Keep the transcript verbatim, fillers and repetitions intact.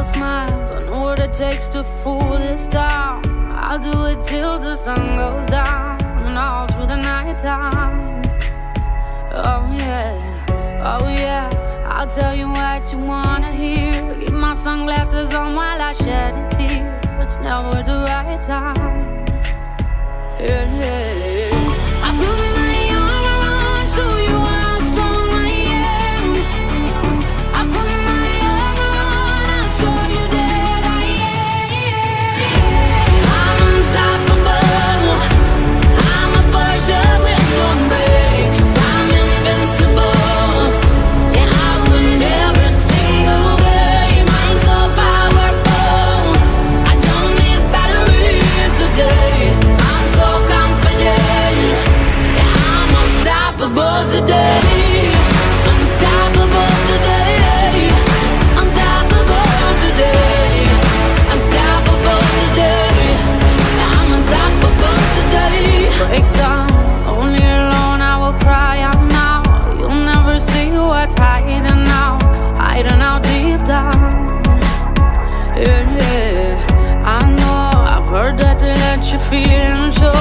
your smiles. I know what it takes to fool this town. I'll do it till the sun goes down and all through the night time. Oh yeah, oh yeah, I'll tell you what you wanna hear. Keep my sunglasses on while I shed a tear. It's never the right time. Yeah, yeah. I put my arm around so you are strong, I am. I put my arm around, I saw you dead, I am. I'm unstoppable. I'm a Porsche with some brakes. I'm invincible. Yeah, I win every single game. I'm so powerful. I don't need batteries today. I'm so confident. Yeah, I'm unstoppable today. Unstoppable today. Unstoppable today. Unstoppable today. Yeah, I'm unstoppable today. Break down, only alone I will cry out now. You'll never see what's hiding out, hiding out deep down. Yeah, yeah, I know, I've heard that they let you feel unsure.